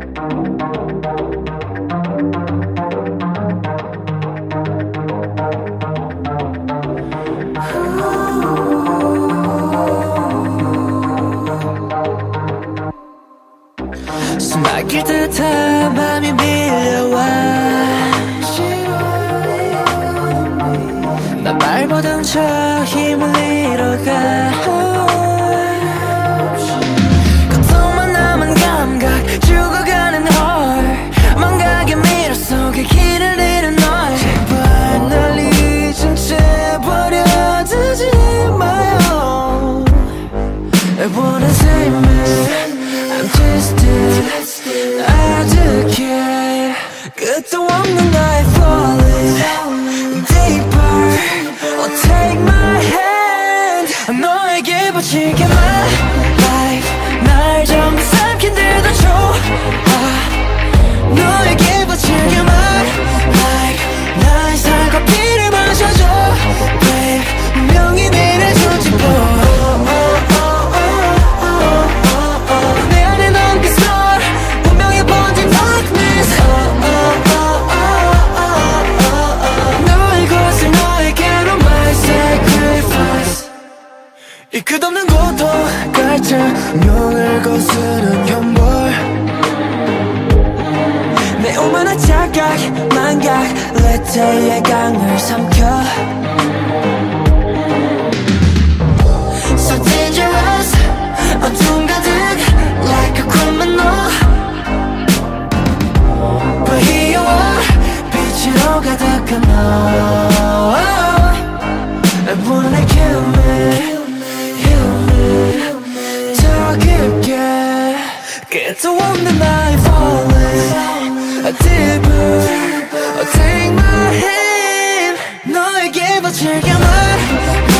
숨막힐 듯한 맘이 밀려와 난 발버둥 쳐 힘을 잃어가 고통만 남은 감각 죽어가는 헐 망각의 미러 속에 길을 잃은 널 제발 날 잊은 채 버려두지 마요 I wanna save me I'm twisted 아득해 끝도 없는 나의 falling deeper Oh take my hand 너에게 바칠게 my life 날 전부 삼킨 듯도 좋아 너에게 바칠게 my life 날 살과 피를 마셔줘 Babe 분명히 내를 조직고 이 끝없는 고통 갈증 운명을 거스른 형벌 내 오만한 착각 망각 레테의 강을 삼켜 So dangerous 어둠 가득 like a criminal But here you are 빛으로 가득한 너 I wanna kill me 더 깊게 끝도 없는 나의 falling A deeper Oh take my hand 너에게 바칠게 my